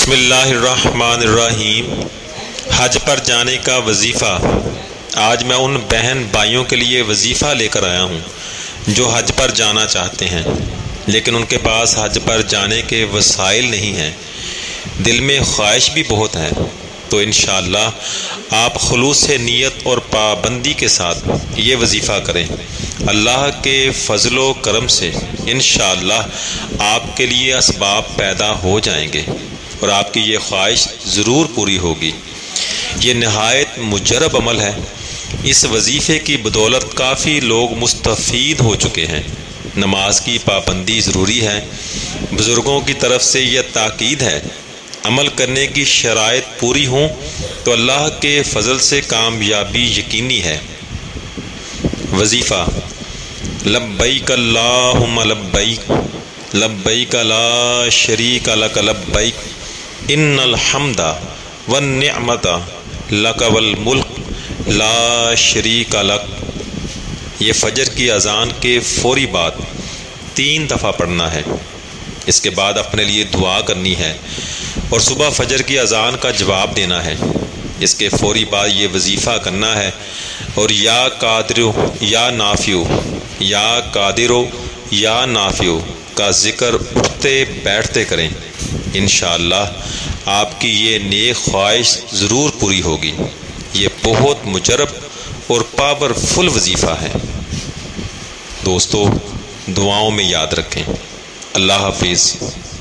بسم اللہ الرحمن الرحیم۔ حج پر جانے کا وظیفہ۔ آج میں ان بہن بھائیوں کے لیے وظیفہ لے کر آیا ہوں جو حج پر جانا چاہتے ہیں لیکن ان کے پاس حج پر جانے کے وسائل نہیں ہیں، دل میں خواہش بھی بہت ہے، تو انشاءاللہ آپ خلوص نیت اور پابندی کے ساتھ یہ وظیفہ کریں۔ اللہ کے فضل و کرم سے انشاءاللہ آپ کے لیے اسباب پیدا ہو جائیں گے اور آپ کی یہ خواہش ضرور پوری ہوگی۔ یہ نہایت مجرب عمل ہے۔ اس وظیفے کی بدولت کافی لوگ مستفید ہو چکے ہیں۔ نماز کی پابندی ضروری ہے۔ بزرگوں کی طرف سے یہ تاکید ہے، عمل کرنے کی شرائط پوری ہوں تو اللہ کے فضل سے کامیابی یقینی ہے۔ وظیفہ: لبیک اللہم لبیک، لبیک لا شریک لک لبیک، ان الحمد والنعمت لک والملک لا شریک لک۔ یہ فجر کی اذان کے فوری بعد 3 دفعہ پڑھنا ہے۔ اس کے بعد اپنے لیے دعا کرنی ہے اور صبح فجر کی اذان کا جواب دینا ہے۔ اس کے فوری بعد یہ وظیفہ کرنا ہے اور یا قادر یا نافع، یا قادر یا نافع کا ذکر اٹھتے بیٹھتے کریں۔ انشاءاللہ آپ کی یہ نیک خواہش ضرور پوری ہوگی۔ یہ بہت مجرب اور پاورفل وظیفہ ہے۔ دوستو، دعاؤں میں یاد رکھیں۔ اللہ حافظ۔